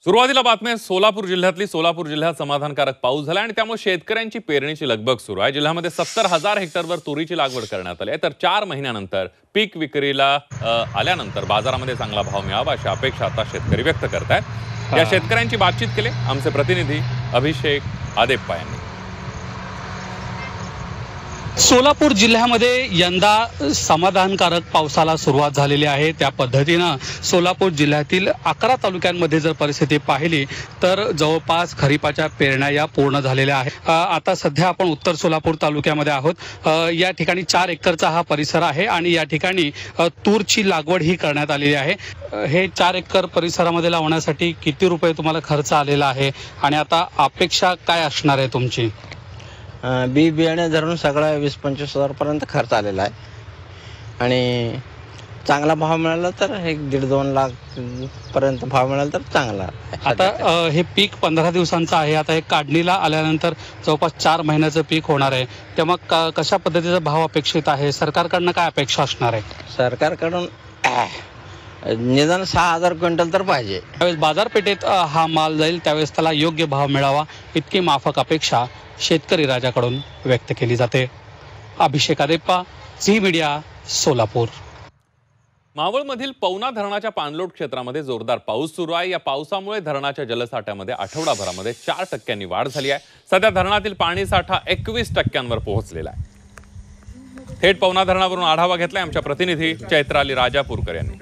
सुरुवातीला बातमी सोलापूर जिल्ह्यात समाधानकारक पाऊस झाला आणि त्यामुळे शेतकऱ्यांची पेरणीची लगबग सुरू आहे। जिल्ह्यामध्ये 70,000 हेक्टरवर तुरीची लागवड करण्यात आली आहे, तर 4 महिन्यानंतर पीक विक्रीला आल्यानंतर बाजारामध्ये चांगला भाव मिळावा अशी अपेक्षा आता शेतकरी व्यक्त करतात। या शेतकऱ्यांची बातचीत केली आमचे प्रतिनिधी अभिषेक आदेप्पा यांनी। सोलापूर जिल्ह्यामध्ये यंदा समाधानकारक पावसाला सुरुवात झालेली आहे। त्या पद्धतीनं सोलापूर जिल्ह्यातील 11 तालुक्यांमध्ये जर परिस्थिती पाहिली तर जवळपास खरीपाच्या पेरण्या या पूर्ण झालेल्या आहेत। आता सध्या आपण उत्तर सोलापूर तालुक्यामध्ये आहोत। या ठिकाणी 4 एकरचा हा परिसर आहे आणि या ठिकाणी तूरची लागवड ही करण्यात आलेली आहे। हे 4 एकर परिसरामध्ये लावण्यासाठी किती रुपये तुम्हाला खर्च आलेला आहे आणि आता अपेक्षा काय असणार आहे तुमची? बी बियाणे धरून सगळा 20-25 हजारपर्यंत खर्च आलेला आहे आणि चांगला भाव मिळाला तर 1-1.5-2 लाख पर्यंत भाव मिळाला तर चांगला। आता हे पीक 15 दिवसांचं आहे। आता हे काढणीला आल्यानंतर जवळपास 4 महिन्याचं पीक होणार आहे, तेव्हा कशा पद्धतीचा भाव अपेक्षित आहे? सरकारकडनं काय अपेक्षा असणार आहे? सरकारकडून निदान 6,000 क्विंटल तर पाहिजे। त्यावेळेस बाजारपेठेत हा माल जाईल त्यावेळेस त्याला योग्य भाव मिळावा इतकी माफक अपेक्षा शेतकरी राजाकडून व्यक्त केली जाते। Abhishek Adeppa, Zee media, Solapur. मावळमधील पवना धरणाच्या पाणलोट क्षेत्रामध्ये जोरदार पाऊस सुरू आहे। या पावसामुळे धरणाच्या जलसाठ्यामध्ये आठवडाभरामध्ये 4% वाढ झाली आहे। सध्या धरणातील पाणी साठा 21% पोहोचलेला आहे। थेट पवना धरणावरून आढावा घेतलाय आमच्या प्रतिनिधी चैत्राली राजापूरकर यांनी।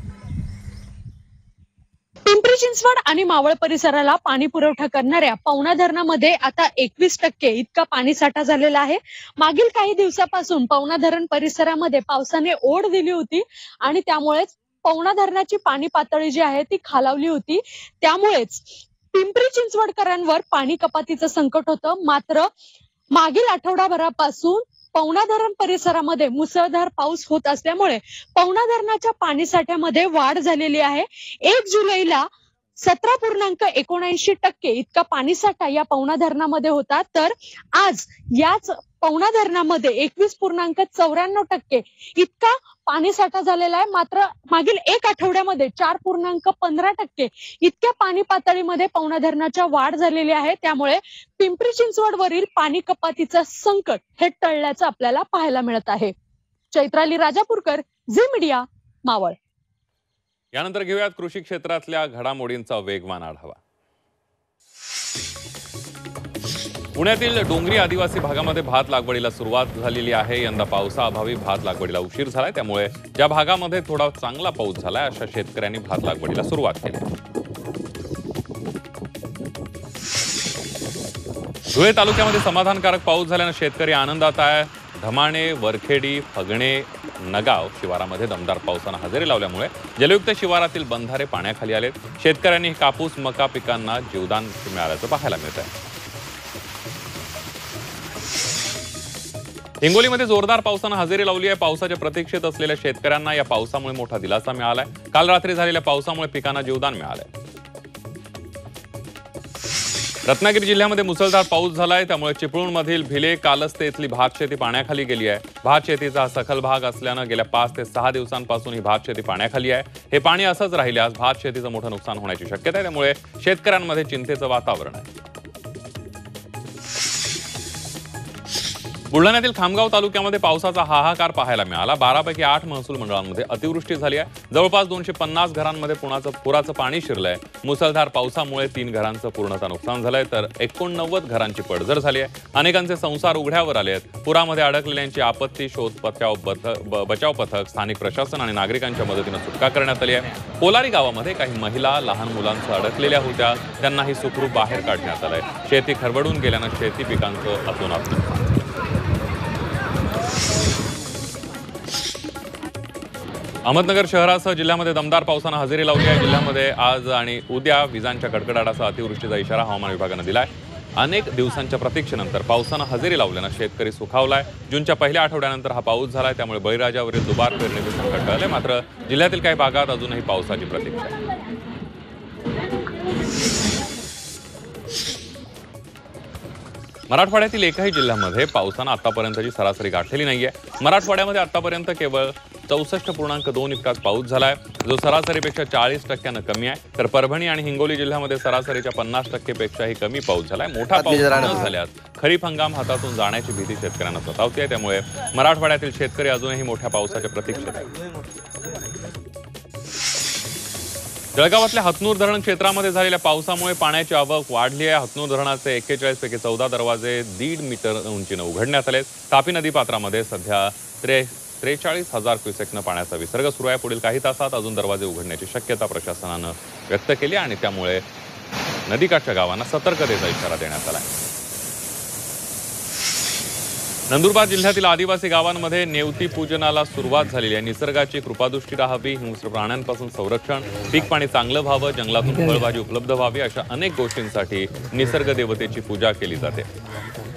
पिंपरी चिंचवड आणि मावळ परिसराला पाणी पुरवठा करणाऱ्या पवना धरणामध्ये आता 21% इतका पाणीसाठा झालेला आहे। मागील काही दिवसापासून पवना धरण परिसरामध्ये पावसाने ओढ दिली होती आणि त्यामुळेच पवना धरणाची पाणी पातळी जी आहे ती खालावली होती। त्यामुळेच पिंपरी चिंचवडकरांवर पाणी कपातीचं संकट होतं। मात्र मागील आठवडाभरापासून पवना धरण परिसरामध्ये मुसळधार पाऊस होत असल्यामुळे पवना धरणाच्या पाणीसाठ्यामध्ये वाढ झालेली आहे। 1 जुलैला 17.79% इतका पाणीसाठा या पवना धरणामध्ये होता, तर आज याच पवना धरणामध्ये 21.94% इतका पाणीसाठा झालेला आहे। मात्र मागील 1 आठवड्यामध्ये 4.15% इतक्या पाणी पातळीमध्ये पवना धरणाच्या वाढ झालेली आहे। त्यामुळे पिंपरी चिंचवडवरील पाणी कपातीचं संकट हे टळल्याचं आपल्याला पाहायला मिळत आहे। Chaitrali Rajapurkar, Zee media, Maval. यानंतर घेऊयात कृषी क्षेत्रातल्या घडामोडींचा वेगवान आढावा। पुण्यातील डोंगरी आदिवासी भागामध्ये भात लागवडीला सुरुवात झालेली आहे। यंदा पावसाअभावी भात लागवडीला उशीर झालाय, त्यामुळे ज्या भागामध्ये थोडा चांगला पाऊस झालाय अशा शेतकऱ्यांनी भात लागवडीला सुरुवात केली। धुळे तालुक्यामध्ये समाधानकारक पाऊस झाल्याने शेतकरी आनंदात आहे। धमाणे, वरखेडी, फगणे, नगाव शिवारामध्ये दमदार पावसानं हजेरी लावल्यामुळे जलयुक्त शिवारातील बंधारे पाण्याखाली आलेत। शेतकऱ्यांनी कापूस, मका पिकांना जीवदान मिळाल्याचं पाहायला मिळत आहे। हिंगोलीमध्ये जोरदार पावसानं हजेरी लावली आहे। पावसाच्या प्रतीक्षेत असलेल्या शेतकऱ्यांना या पावसामुळे मोठा दिलासा मिळालाय। काल रात्री झालेल्या पावसामुळे पिकांना जीवदान मिळालंय। रत्नागिरी जिल्ह्यामध्ये मुसळधार पाऊस झालाय, त्यामुळे चिपळूणमधील भिले, कालस्ते इथली भात शेती पाण्याखाली गेली आहे। भात शेतीचा हा सखल भाग असल्यानं गेल्या 5 ते 6 दिवसांपासून ही भात शेती पाण्याखाली आहे। हे पाणी असंच राहिल्यास भात शेतीचं मोठं नुकसान होण्याची शक्यता आहे, त्यामुळे शेतकऱ्यांमध्ये चिंतेचं वातावरण आहे। बुलढाण्यातील खामगाव तालुक्यामध्ये पावसाचा हाहाकार पाहायला मिळाला। 12 पैकी 8 महसूल मंडळांमध्ये अतिवृष्टी झाली आहे। जवळपास 250 घरांमध्ये पुराचं पाणी शिरलंय। मुसळधार पावसामुळे 3 घरांचं पूर्णतः नुकसान झालंय, तर 89 घरांची पडझड झाली आहे। अनेकांचे संसार उघड्यावर आले आहेत। पुरामध्ये अडकलेल्यांची आपत्ती शोध बचाव पथक, स्थानिक प्रशासन आणि नागरिकांच्या मदतीनं सुटका करण्यात आली आहे। पोलारी गावामध्ये काही महिला लहान मुलांसह अडकलेल्या होत्या, त्यांनाही सुखरूप बाहेर काढण्यात आलंय। शेती खरवडून गेल्यानं शेती पिकांचं अतोनात नुकसान। अहमदनगर शहरासह जिल्ह्यामध्ये दमदार पावसानं हजेरी लावली आहे। जिल्ह्यामध्ये आज आणि उद्या विजांच्या कडकडाटासह अतिवृष्टीचा इशारा हवामान विभागानं दिलाय। अनेक दिवसांच्या प्रतीक्षेनंतर पावसानं हजेरी लावल्यानं शेतकरी सुखावलाय। जूनच्या पहिल्या आठवड्यानंतर हा पाऊस झालाय, त्यामुळे बळीराजावरील दुबार पेरणीचे संकट टळले। मात्र जिल्ह्यातील काही भागात अजूनही पावसाची प्रतीक्षा आहे। मराठवाड्यातील एकही जिल्ह्यामध्ये पावसानं आतापर्यंतची सरासरी गाठलेली नाहीये. मराठवाड्यामध्ये आतापर्यंत केवळ 64.2 इतकाच पाऊस झालाय, जो सरासरीपेक्षा 40% कमी आहे. तर परभणी आणि हिंगोली जिल्ह्यामध्ये सरासरीच्या 50% पेक्षाही कमी पाऊस झालाय. मोठा पाऊस न झाल्यास खरीप हंगाम हातातून जाण्याची भीती शेतकऱ्यांना सतावते. त्यामुळे मराठवाड्यातील शेतकरी अजूनही मोठ्या पावसाच्या प्रतीक्षेत आहेत. जळगावातल्या हतनूर धरण क्षेत्रामध्ये झालेल्या पावसामुळे पाण्याची आवक वाढली आहे. हतनूर धरणाचे 41 पैकी 14 दरवाजे 1.5 मीटर उंचीनं उघडण्यात आले. तापी नदी पात्रामध्ये सध्या 43,000 क्युसेकनं पाण्याचा विसर्ग सुरू आहे. पुढील काही तासात अजून दरवाजे उघडण्याची शक्यता प्रशासनानं व्यक्त केली आणि त्यामुळे नदीकाठच्या गावांना सतर्कतेचा इशारा देण्यात आला. नंदुरबार जिल्ह्यातील आदिवासी गावांमध्ये नेवती पूजनाला सुरुवात झालेली आहे. निसर्गाची कृपादृष्टी राहावी, हिंस्र प्राण्यांपासून संरक्षण, पीक पाणी चांगलं व्हावं, जंगलातून फळभाजी उपलब्ध व्हावी, अशा अनेक गोष्टींसाठी निसर्ग देवतेची पूजा केली जाते.